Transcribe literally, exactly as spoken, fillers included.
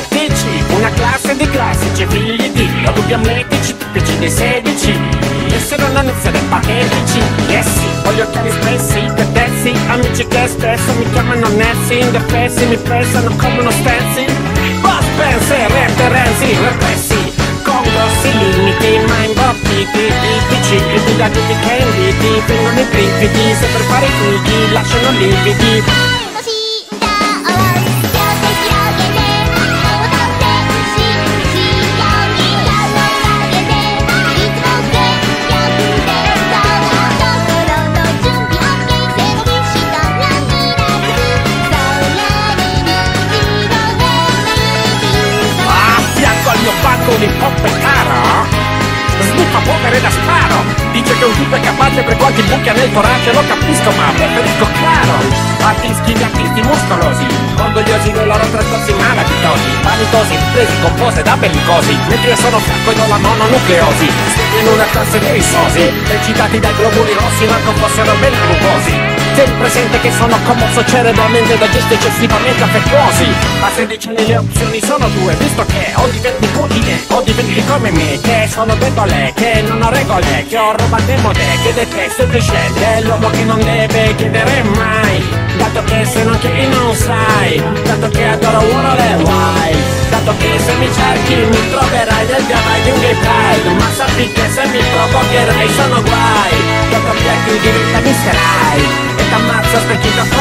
eclettici, una classe di classici, figli di adulti amletici, tipici dei sedici. Essere non essere patetici, yes sì, voglio occhiali spessi, pedezzi, amici che spesso mi chiamano Nessi, indefessi, mi pensano come uno stencil. Buzz Spencer, Renzi, repressi, con grossi limiti, ma imbottiti, tipici, gridi da tutti che inviti, vengono i brividi, se per fare i fighi lasciano lividi. Di poppe caro, sniffa polvere da sparo, dice che un tipo è capace per quanti buchi ha nel torace, lo capisco ma preferisco claro. Artisti di artisti muscolosi, orgogliosi dei loro trascorsi malavitosi, vanitosi, presi compose da bellicosi, mentre io sono fiacco e do la mononucleosi, in una classe dei risosi, eccitati dai globuli rossi ma non fossero ben glucosi. Tieni presente che sono commosso cerebralmente da gesti eccessivamente affettuosi. A sedici anni le opzioni sono due, visto che o diventi utile o diventi come me, che sono debole, che non ho regole, che ho roba demode, che detesto il cliché dell'uomo che non deve chiedere mai, dato che se non chiedi non sai, dato che adoro World e Wide, dato che se mi cerchi mi troverai del diavolo di un gay pride, ma sappi che se mi provocherai sono guai, dato che tu diventa mister Hyde e t'ammazzo specchito